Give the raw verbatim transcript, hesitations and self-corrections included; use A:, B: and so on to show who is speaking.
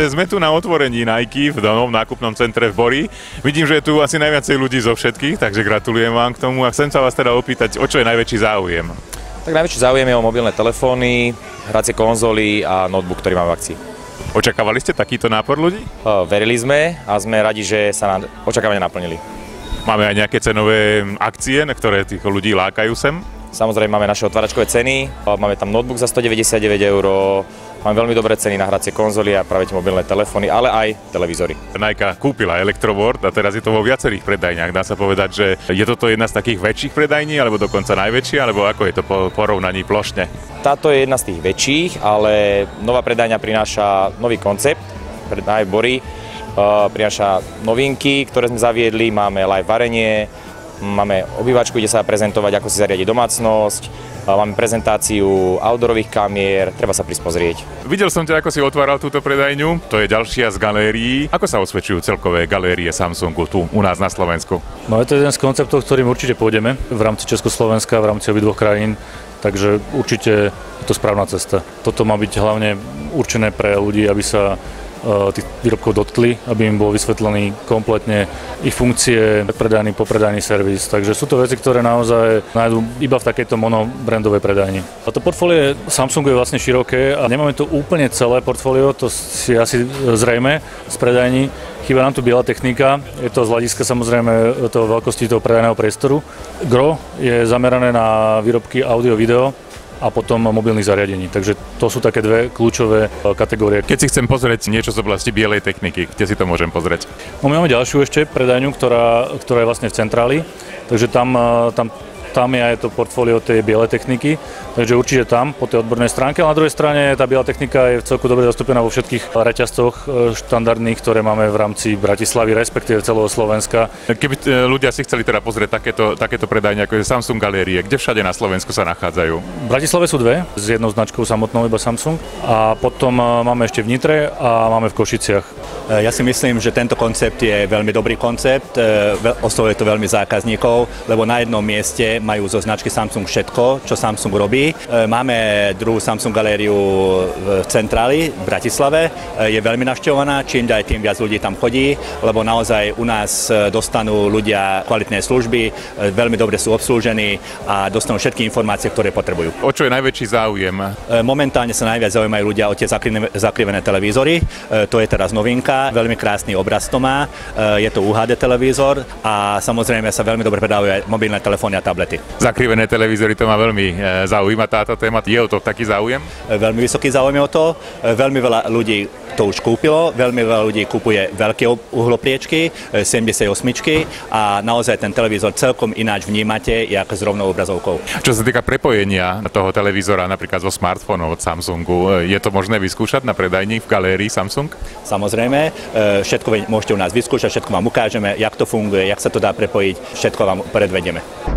A: Sme tu na otvorení Nike v novom nákupnom centre v Bori. Vidím, že je tu asi najviacej ľudí zo všetkých, takže gratulujem vám k tomu a chcem sa vás teda opýtať, o čo je najväčší záujem?
B: Tak najväčší záujem je o mobilné telefóny, hracie konzoly a notebook, ktorý mám v akcii.
A: Očakávali ste takýto nápor ľudí?
B: Verili sme a sme radi, že sa nám očakávania naplnili.
A: Máme aj nejaké cenové akcie, na ktoré tých ľudí lákajú sem?
B: Samozrejme máme naše otváračkové ceny, máme tam notebook za stodeväťdesiatdeväť eur, máme veľmi dobré ceny na hracie konzoly a práve tie mobilné telefóny, ale aj televízory. Nike
A: kúpila Electroboard a teraz je to vo viacerých predajniach. Dá sa povedať, že je toto jedna z takých väčších predajní, alebo dokonca najväčšia, alebo ako je to po porovnaní plošne?
B: Táto je jedna z tých väčších, ale nová predajňa prináša nový koncept, aj Bori, prináša novinky, ktoré sme zaviedli, máme live varenie, máme obývačku, kde sa dá prezentovať, ako si zariadiť domácnosť, máme prezentáciu outdoorových kamier, treba sa prísť pozrieť. Videl
A: som ťa, ako si otváral túto predajňu, to je ďalšia z galérií. Ako sa osvedčujú celkové galérie Samsungu tu u nás na Slovensku?
C: No je to jeden z konceptov, ktorým určite pôjdeme v rámci Československa, v rámci obidvoch krajín, takže určite je to správna cesta. Toto má byť hlavne určené pre ľudí, aby sa tých výrobkov dotkli, aby im bol vysvetlený kompletne ich funkcie, predajný, popredajný servis. Takže sú to veci, ktoré naozaj nájdú iba v takejto monobrandovej predajni. A to portfólio Samsungu je vlastne široké a nemáme tu úplne celé portfólio, to si asi zrejme z predajní. Chýba nám tu biela technika, je to z hľadiska samozrejme toho veľkosti toho predajného priestoru. Gro je zamerané na výrobky audio-video a potom mobilných zariadení. Takže to sú také dve kľúčové kategórie.
A: Keď si chcem pozrieť niečo z oblasti bielej techniky, kde si to môžem pozrieť?
C: No my máme ďalšiu ešte predajňu, ktorá, ktorá je vlastne v centráli, takže tam, tam, tam je aj to portfólio tej bielej techniky, takže určite tam, po tej odbornej stránke, ale na druhej strane tá biela technika je celku dobre zastúpená vo všetkých reťazcoch štandardných, ktoré máme v rámci Bratislavy, respektíve celého Slovenska.
A: Keby ľudia si chceli teda pozrieť takéto, takéto predajne, ako je Samsung galérie, kde všade na Slovensku sa nachádzajú?
C: V Bratislave sú dve, s jednou značkou samotnou iba Samsung a potom máme ešte v Nitre a máme v Košiciach.
D: Ja si myslím, že tento koncept je veľmi dobrý koncept, oslovuje to veľmi zákazníkov, lebo na jednom mieste majú zo značky Samsung všetko, čo Samsung robí. Máme druhú Samsung galériu v centráli v Bratislave, je veľmi navštevovaná, čím ďalej tým viac ľudí tam chodí, lebo naozaj u nás dostanú ľudia kvalitné služby, veľmi dobre sú obslúžení a dostanú všetky informácie, ktoré potrebujú.
A: O čo je najväčší záujem?
D: Momentálne sa najviac zaujímajú ľudia o tie zakrivené televízory, to je teraz novinka, veľmi krásny obraz to má, je to ú há dé televízor a samozrejme sa veľmi dobre predávajú aj mobilné telefóny a tablety.
A: Zakrivené televízory, to ma veľmi zaujíma táto téma. Je o to taký záujem?
D: Veľmi vysoký záujem o to. Veľmi veľa ľudí to už kúpilo. Veľmi veľa ľudí kúpuje veľké uhlopriečky, sedemdesiatosem a naozaj ten televízor celkom ináč vnímate, ako s rovnou obrazovkou.
A: Čo sa týka prepojenia toho televízora napríklad zo smartfónov od Samsungu, je to možné vyskúšať na predajni v galérii Samsung?
D: Samozrejme, všetko môžete u nás vyskúšať, všetko vám ukážeme, jak to funguje, jak sa to dá prepojiť, všetko vám predvedieme.